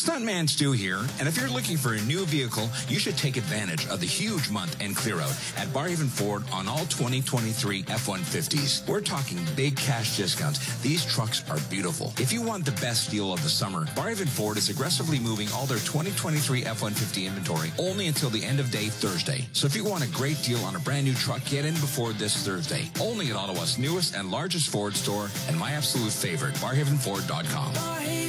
Stuntman Stu here, and if you're looking for a new vehicle, you should take advantage of the huge month-end clear-out at Barrhaven Ford on all 2023 F-150s. We're talking big cash discounts. These trucks are beautiful. If you want the best deal of the summer, Barrhaven Ford is aggressively moving all their 2023 F-150 inventory only until the end of day Thursday. So if you want a great deal on a brand new truck, get in before this Thursday. Only at Ottawa's newest and largest Ford store and my absolute favorite, barrhavenford.com.